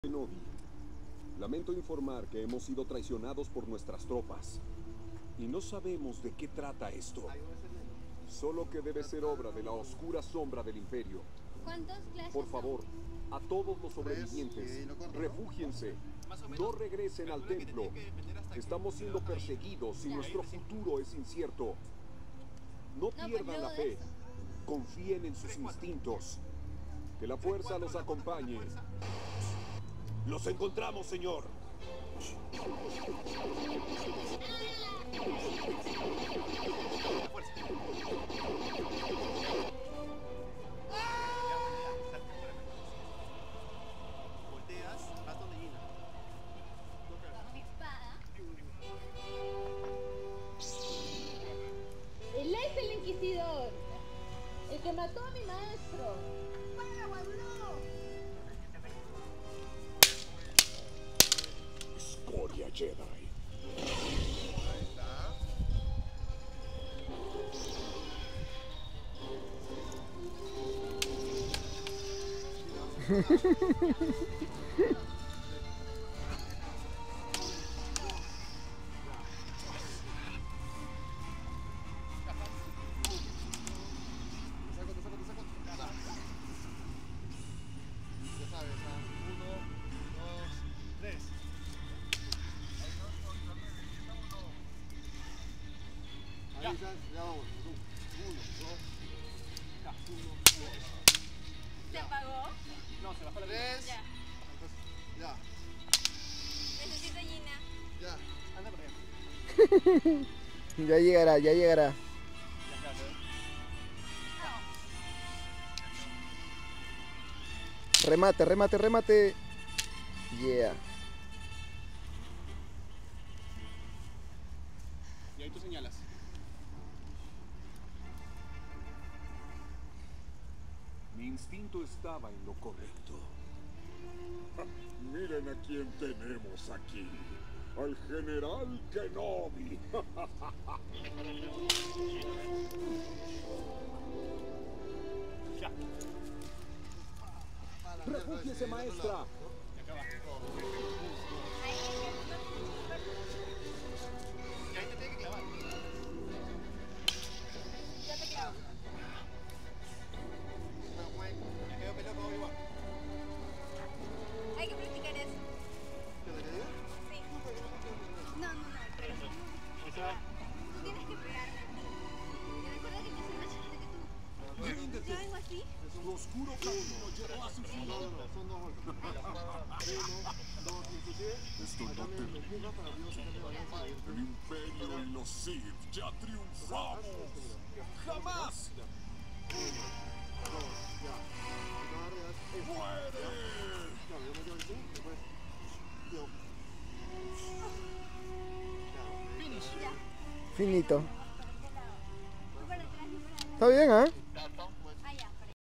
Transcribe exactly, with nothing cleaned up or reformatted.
Kenobi, lamento informar que hemos sido traicionados por nuestras tropas. Y no sabemos de qué trata esto. Solo que debe ser obra de la oscura sombra del Imperio. ¿Cuántos clases Por favor, a todos los sobrevivientes, refúgiense. No regresen al templo. Estamos siendo perseguidos y nuestro futuro es incierto. No pierdan la fe. Confíen en sus instintos. Que la fuerza los acompañe. ¡Los encontramos, señor! Volteas, vas donde Gina. mi espada? Él es el inquisidor, el que mató a mi maestro. ¡Para, guabló! Escoria Jedi. Ahí está. Te saco, te saco, te saco. Ya sabes, ¿ah? Uno, dos, tres. Ahí ya, ya vamos. Uno, dos, ya, uno, dos. ¿Se apagó? No, se bajó la tres. Ya. Entonces, ya, Necesito Gina. ya. Anda por allá. Ya llegará, ya llegará. Ya, ya, ya. Remate, remate, remate. Yeah. Y ahí tú señalas. Mi instinto estaba en lo correcto. Miren a quién tenemos aquí. Al general Kenobi. Ya. ¡Refúgiese, maestra! Y acá va. Ahí Y ahí te tiene que clavar. ya te clavo. Ya quedó pelota igual. Hay que practicar eso. ¿Qué te digo? Sí. No, no, no, pero tú tienes que pegarme a mí. Y recuerda que yo soy más chiquita que tú. ¡Ríndete! Yo vengo así. Su oscuro camino llevó a su fin. No, no, no, son dos golpes. Uno, dos, inclusive. Esto no Acá me te- empuja para que yo saque balance. El Imperio y los Sith ya triunfamos. ¡Jamás! Uno, dos, ya. Agarre, haz esto. ¡Muere! Claro, yo me quedo aquí, después. Yo. Claro. Ya. Finito. Tú para atrás, yo para adelante. Está bien, ¿ah? ¿eh?